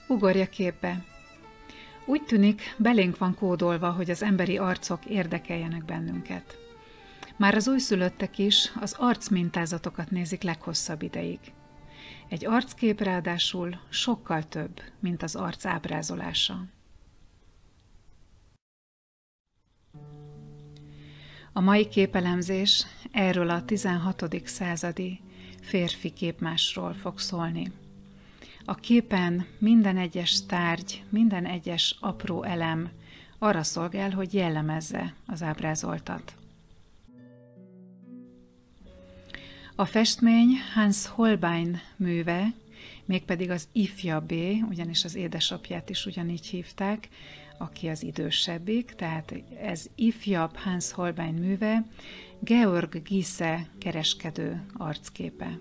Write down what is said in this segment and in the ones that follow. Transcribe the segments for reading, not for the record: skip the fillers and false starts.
Ugorja képbe. Úgy tűnik, belénk van kódolva, hogy az emberi arcok érdekeljenek bennünket. Már az újszülöttek is az arcmintázatokat nézik leghosszabb ideig. Egy arckép ráadásul sokkal több, mint az arc ábrázolása. A mai képelemzés erről a 16. századi férfi képmásról fog szólni. A képen minden egyes tárgy, minden egyes apró elem arra szolgál, hogy jellemezze az ábrázoltat. A festmény Hans Holbein műve, mégpedig az ifjabbé, ugyanis az édesapját is ugyanígy hívták, aki az idősebbik, tehát ez ifjabb Hans Holbein műve, Georg Gysse kereskedő arcképe.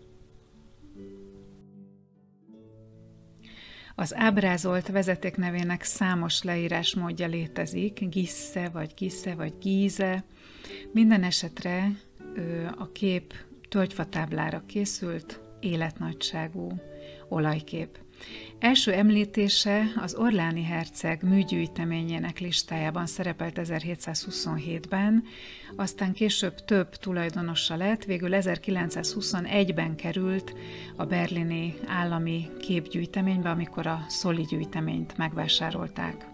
Az ábrázolt vezetéknevének számos leírásmódja létezik, Gysse vagy Giese. Minden esetre a kép tölgyfatáblára készült, életnagyságú olajkép. Első említése az Orléani herceg műgyűjteményének listájában szerepelt 1727-ben, aztán később több tulajdonosa lett, végül 1921-ben került a berlini állami képgyűjteménybe, amikor a Szoli gyűjteményt megvásárolták.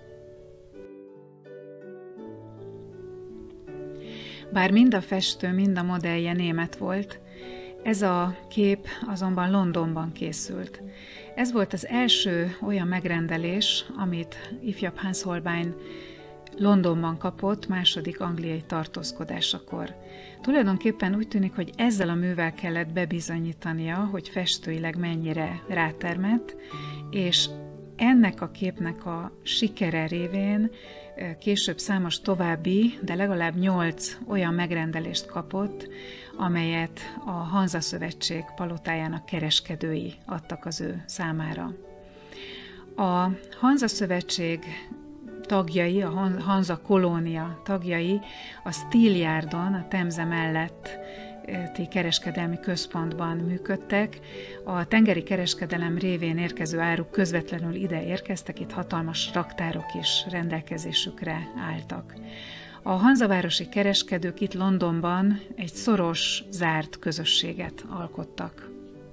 Bár mind a festő, mind a modellje német volt, ez a kép azonban Londonban készült. Ez volt az első olyan megrendelés, amit ifjabb Hans Holbein Londonban kapott második angliai tartózkodásakor. Tulajdonképpen úgy tűnik, hogy ezzel a művel kellett bebizonyítania, hogy festőileg mennyire rátermett, és ennek a képnek a sikere révén később számos további, de legalább 8 olyan megrendelést kapott, amelyet a Hanza Szövetség palotájának kereskedői adtak az ő számára. A Hanza Szövetség tagjai, a Hanza kolónia tagjai a Steelyardon, a Temze melletti kereskedelmi központban működtek. A tengeri kereskedelem révén érkező áruk közvetlenül ide érkeztek, itt hatalmas raktárok is rendelkezésükre álltak. A hanzavárosi kereskedők itt Londonban egy szoros, zárt közösséget alkottak.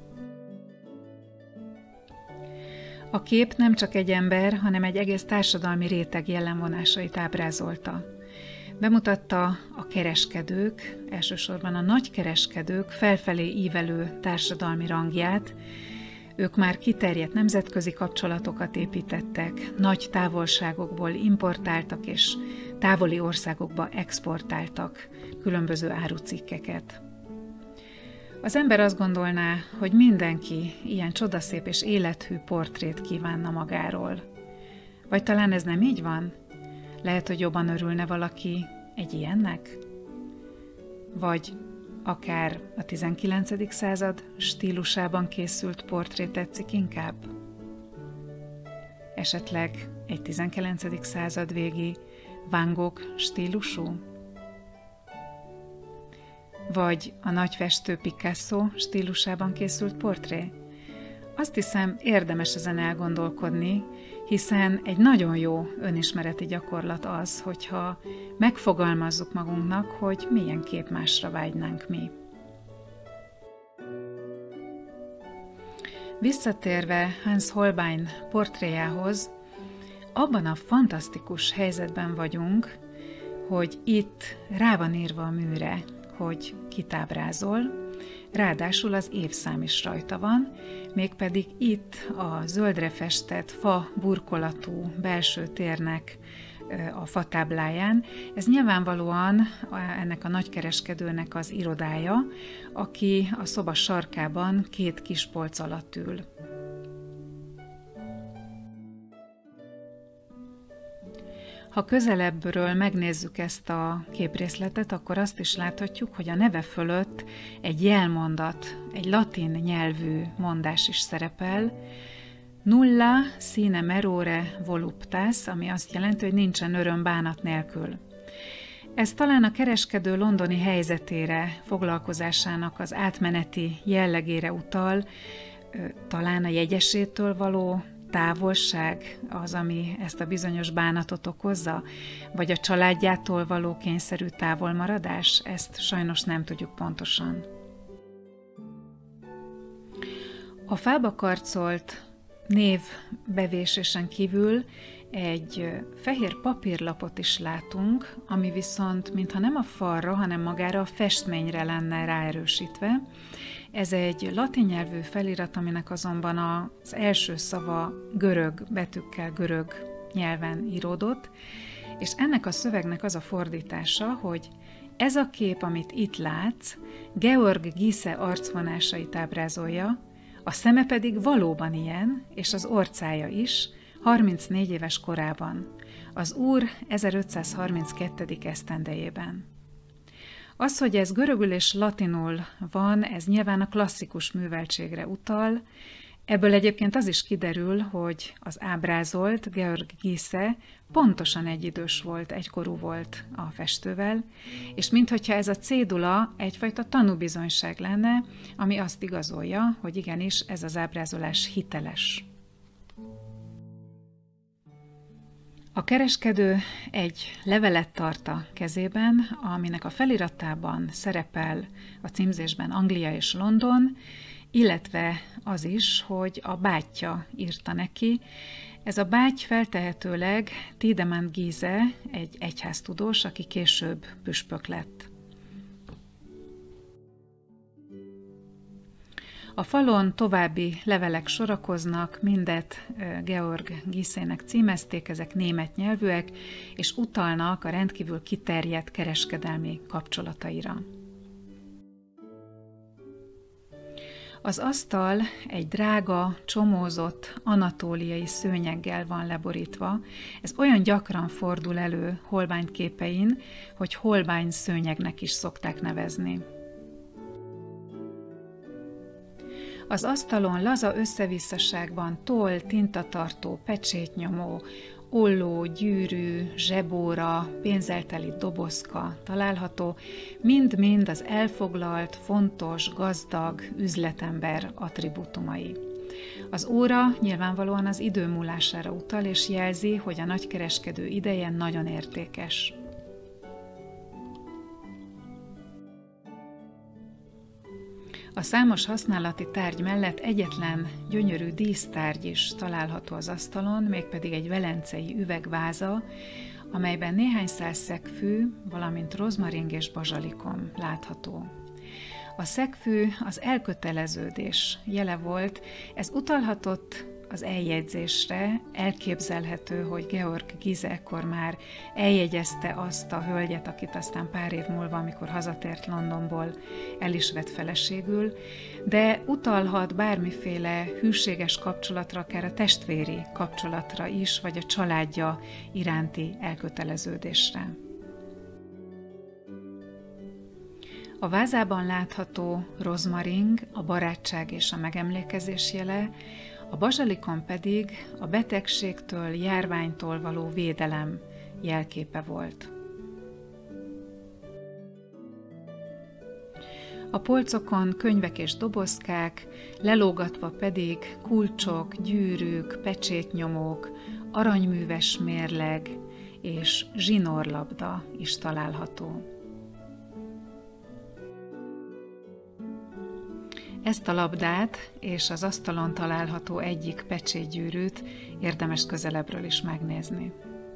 A kép nem csak egy ember, hanem egy egész társadalmi réteg jellemvonásait ábrázolta. Bemutatta a kereskedők, elsősorban a nagykereskedők felfelé ívelő társadalmi rangját. Ők már kiterjedt nemzetközi kapcsolatokat építettek, nagy távolságokból importáltak és távoli országokba exportáltak különböző árucikkeket. Az ember azt gondolná, hogy mindenki ilyen csodaszép és élethű portrét kívánna magáról. Vagy talán ez nem így van? Lehet, hogy jobban örülne valaki egy ilyennek? Vagy akár a 19. század stílusában készült portré tetszik inkább? Esetleg egy 19. század végi Van Gogh stílusú? Vagy a nagyfestő Picasso stílusában készült portré? Azt hiszem, érdemes ezen elgondolkodni, hiszen egy nagyon jó önismereti gyakorlat az, hogyha megfogalmazzuk magunknak, hogy milyen képmásra vágynánk mi. Visszatérve Hans Holbein portréjához, abban a fantasztikus helyzetben vagyunk, hogy itt rá van írva a műre, hogy kit ábrázol, ráadásul az évszám is rajta van, mégpedig itt a zöldre festett fa burkolatú belső térnek a fatábláján. Ez nyilvánvalóan ennek a nagykereskedőnek az irodája, aki a szoba sarkában 2 kis polc alatt ül. Ha közelebbről megnézzük ezt a képrészletet, akkor azt is láthatjuk, hogy a neve fölött egy jelmondat, egy latin nyelvű mondás is szerepel, nulla sine merore voluptas, ami azt jelenti, hogy nincsen öröm bánat nélkül. Ez talán a kereskedő londoni helyzetére, foglalkozásának az átmeneti jellegére utal, talán a jegyesétől való távolság az, ami ezt a bizonyos bánatot okozza, vagy a családjától való kényszerű távolmaradás? Ezt sajnos nem tudjuk pontosan. A fába karcolt névbevésésen kívül egy fehér papírlapot is látunk, ami viszont mintha nem a falra, hanem magára a festményre lenne ráerősítve. Ez egy latin nyelvű felirat, aminek azonban az első szava görög betűkkel, görög nyelven íródott, és ennek a szövegnek az a fordítása, hogy ez a kép, amit itt látsz, Georg Gysi arcvonásait ábrázolja, a szeme pedig valóban ilyen, és az orcája is, 34 éves korában, az úr 1532. esztendejében. Az, hogy ez görögül és latinul van, ez nyilván a klasszikus műveltségre utal. Ebből egyébként az is kiderül, hogy az ábrázolt Georg Gysi pontosan egyidős volt, egykorú volt a festővel, és minthogyha ez a cédula egyfajta tanúbizonyság lenne, ami azt igazolja, hogy igenis ez az ábrázolás hiteles. A kereskedő egy levelet tart a kezében, aminek a feliratában szerepel a címzésben Anglia és London, illetve az is, hogy a bátyja írta neki. Ez a báty feltehetőleg Tiedemann Giese, egy egyháztudós, aki később püspök lett. A falon további levelek sorakoznak, mindet Georg Gysinek címezték, ezek német nyelvűek, és utalnak a rendkívül kiterjedt kereskedelmi kapcsolataira. Az asztal egy drága, csomózott anatóliai szőnyeggel van leborítva. Ez olyan gyakran fordul elő Holbein képein, hogy Holbein szőnyegnek is szokták nevezni. Az asztalon laza összevisszaságban toll, tintatartó, pecsétnyomó, olló, gyűrű, zsebóra, pénzzelteli dobozka található, mind-mind az elfoglalt, fontos, gazdag üzletember attribútumai. Az óra nyilvánvalóan az idő múlására utal, és jelzi, hogy a nagykereskedő ideje nagyon értékes. A számos használati tárgy mellett egyetlen gyönyörű dísztárgy is található az asztalon, mégpedig egy velencei üvegváza, amelyben néhány szál szegfű, valamint rozmaring és bazsalikom látható. A szegfű az elköteleződés jele volt, ez utalhatott az eljegyzésre, elképzelhető, hogy Georg Gysi ekkor már eljegyezte azt a hölgyet, akit aztán pár év múlva, amikor hazatért Londonból, el is vett feleségül, de utalhat bármiféle hűséges kapcsolatra, akár a testvéri kapcsolatra is, vagy a családja iránti elköteleződésre. A vázában látható rozmaring a barátság és a megemlékezés jele, a bazsalikon pedig a betegségtől, járványtól való védelem jelképe volt. A polcokon könyvek és dobozkák, lelógatva pedig kulcsok, gyűrűk, pecsétnyomók, aranyműves mérleg és zsinórlabda is található. Ezt a labdát és az asztalon található egyik pecsétgyűrűt érdemes közelebbről is megnézni.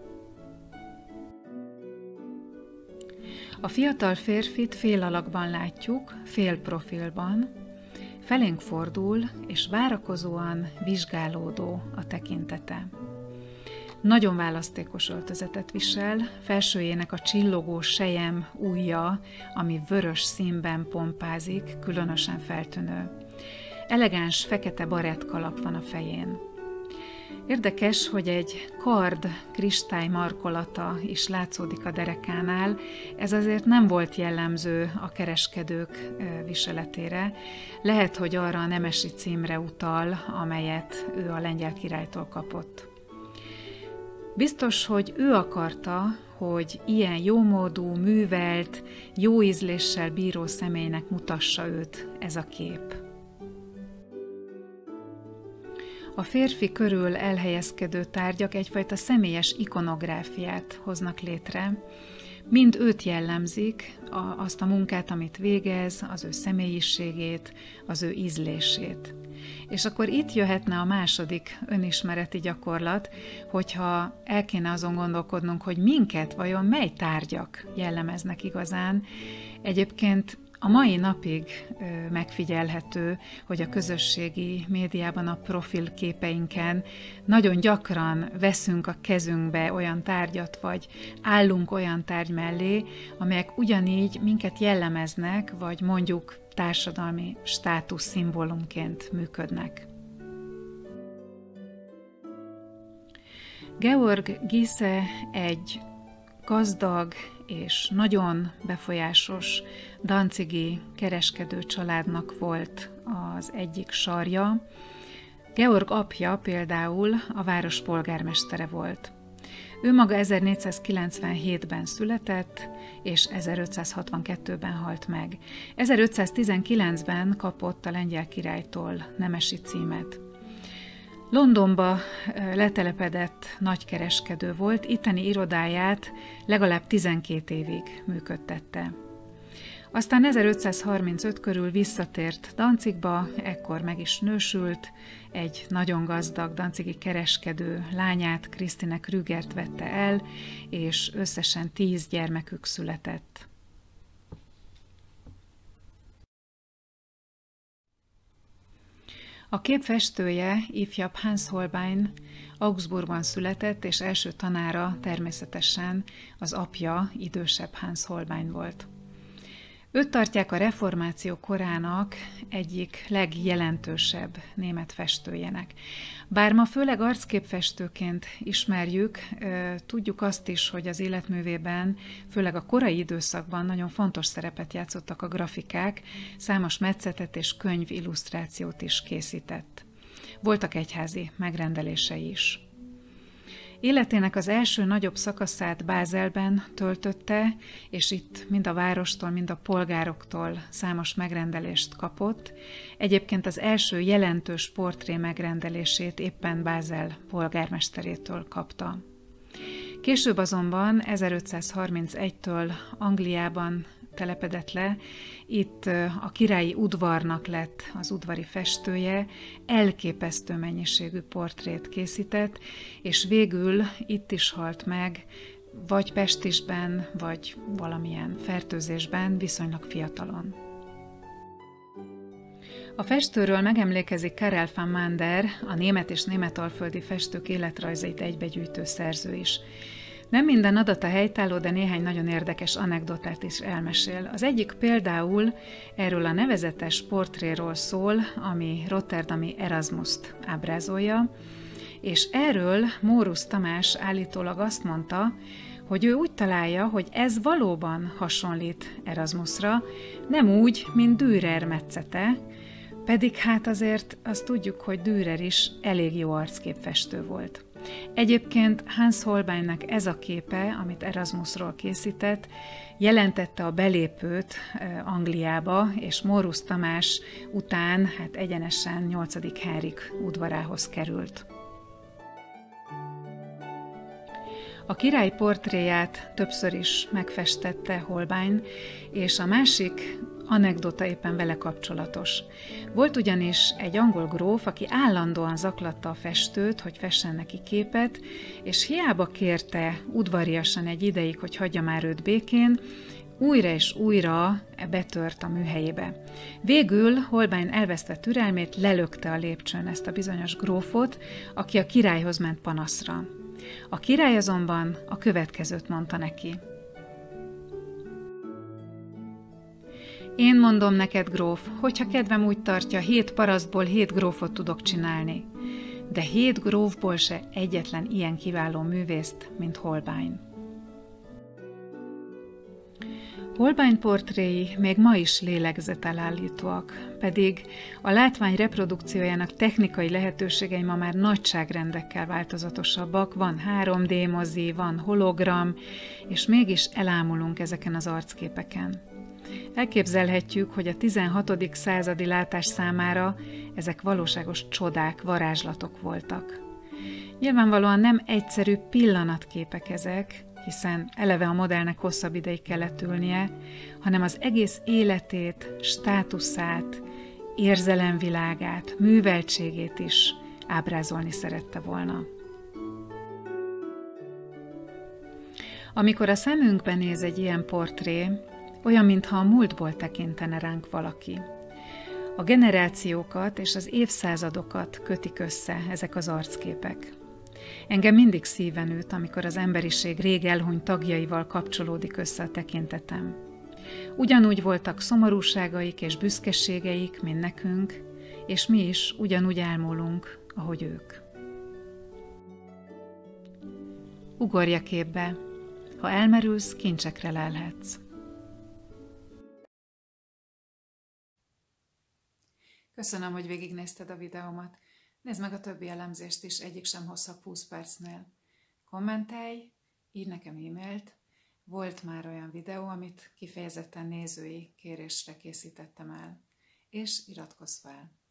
A fiatal férfit fél alakban látjuk, fél profilban, felénk fordul és várakozóan vizsgálódó a tekintete. Nagyon választékos öltözetet visel, felsőjének a csillogó sejem ujja, ami vörös színben pompázik, különösen feltűnő. Elegáns fekete barettkalap van a fején. Érdekes, hogy egy kard kristály markolata is látszódik a derekánál, ez azért nem volt jellemző a kereskedők viseletére. Lehet, hogy arra a nemesi címre utal, amelyet ő a lengyel királytól kapott. Biztos, hogy ő akarta, hogy ilyen jómódú, művelt, jó ízléssel bíró személynek mutassa őt ez a kép. A férfi körül elhelyezkedő tárgyak egyfajta személyes ikonográfiát hoznak létre. Mind őt jellemzik, azt a munkát, amit végez, az ő személyiségét, az ő ízlését. És akkor itt jöhetne a második önismereti gyakorlat, hogyha el kéne azon gondolkodnunk, hogy minket vajon mely tárgyak jellemeznek igazán. Egyébként a mai napig megfigyelhető, hogy a közösségi médiában a profilképeinken nagyon gyakran veszünk a kezünkbe olyan tárgyat, vagy állunk olyan tárgy mellé, amelyek ugyanígy minket jellemeznek, vagy mondjuk társadalmi státusz szimbólumként működnek. Georg Gysi egy gazdag és nagyon befolyásos danzigi kereskedő családnak volt az egyik sarja. Georg apja például a város polgármestere volt. Ő maga 1497-ben született, és 1562-ben halt meg. 1519-ben kapott a lengyel királytól nemesi címet. Londonba letelepedett nagykereskedő volt, itteni irodáját legalább 12 évig működtette. Aztán 1535 körül visszatért Danzigba, ekkor meg is nősült, egy nagyon gazdag danzigi kereskedő lányát, Christine Krügert vette el, és összesen 10 gyermekük született. A kép festője, ifjabb Hans Holbein Augsburgban született, és első tanára természetesen az apja, idősebb Hans Holbein volt. Őt tartják a reformáció korának egyik legjelentősebb német festőjének. Bár ma főleg arcképfestőként ismerjük, tudjuk azt is, hogy az életművében, főleg a korai időszakban nagyon fontos szerepet játszottak a grafikák, számos metszetet és könyvillusztrációt is készített. Voltak egyházi megrendelései is. Életének az első nagyobb szakaszát Bázelben töltötte, és itt mind a várostól, mind a polgároktól számos megrendelést kapott. Egyébként az első jelentős portré megrendelését éppen Bázel polgármesterétől kapta. Később azonban 1531-től Angliában telepedett le, itt a királyi udvarnak lett az udvari festője, elképesztő mennyiségű portrét készített, és végül itt is halt meg, vagy pestisben, vagy valamilyen fertőzésben, viszonylag fiatalon. A festőről megemlékezik Karel van Mander, a német és németalföldi festők életrajzait egybegyűjtő szerző is. Nem minden adat a helytálló, de néhány nagyon érdekes anekdotát is elmesél. Az egyik például erről a nevezetes portréról szól, ami rotterdami Erasmust ábrázolja, és erről Mórusz Tamás állítólag azt mondta, hogy ő úgy találja, hogy ez valóban hasonlít Erasmusra, nem úgy, mint Dürer metszete, pedig hát azért azt tudjuk, hogy Dürer is elég jó arcképfestő volt. Egyébként Hans Holbeinnek ez a képe, amit Erasmusról készített, jelentette a belépőt Angliába, és Mórusz Tamás után egyenesen 8. Henrik udvarához került. A király portréját többször is megfestette Holbein, és a másik anekdota éppen vele kapcsolatos. Volt ugyanis egy angol gróf, aki állandóan zaklatta a festőt, hogy fessen neki képet, és hiába kérte udvariasan egy ideig, hogy hagyja már őt békén, újra és újra betört a műhelyébe. Végül Holbein elvesztve türelmét, lelökte a lépcsőn ezt a bizonyos grófot, aki a királyhoz ment panaszra. A király azonban a következőt mondta neki. Én mondom neked, gróf, hogyha kedvem úgy tartja, 7 parasztból 7 grófot tudok csinálni, de 7 grófból se egyetlen ilyen kiváló művészt, mint Holbein. Holbein portréi még ma is lélegzetelállítóak, pedig a látvány reprodukciójának technikai lehetőségei ma már nagyságrendekkel változatosabbak, van 3D mozi, van hologram, és mégis elámulunk ezeken az arcképeken. Elképzelhetjük, hogy a 16. századi látás számára ezek valóságos csodák, varázslatok voltak. Nyilvánvalóan nem egyszerű pillanatképek ezek, hiszen eleve a modellnek hosszabb ideig kellett ülnie, hanem az egész életét, státuszát, érzelemvilágát, műveltségét is ábrázolni szerette volna. Amikor a szemünkbe néz egy ilyen portré, olyan, mintha a múltból tekintene ránk valaki. A generációkat és az évszázadokat kötik össze ezek az arcképek. Engem mindig szíven üt, amikor az emberiség rég elhunyt tagjaival kapcsolódik össze a tekintetem. Ugyanúgy voltak szomorúságaik és büszkeségeik, mint nekünk, és mi is ugyanúgy elmúlunk, ahogy ők. Ugorj a képbe, ha elmerülsz, kincsekre lelhetsz. Köszönöm, hogy végignézted a videómat. Nézd meg a többi elemzést is, egyik sem hosszabb 20 percnél. Kommentelj, írj nekem e-mailt. Volt már olyan videó, amit kifejezetten nézői kérésre készítettem el. És iratkozz fel!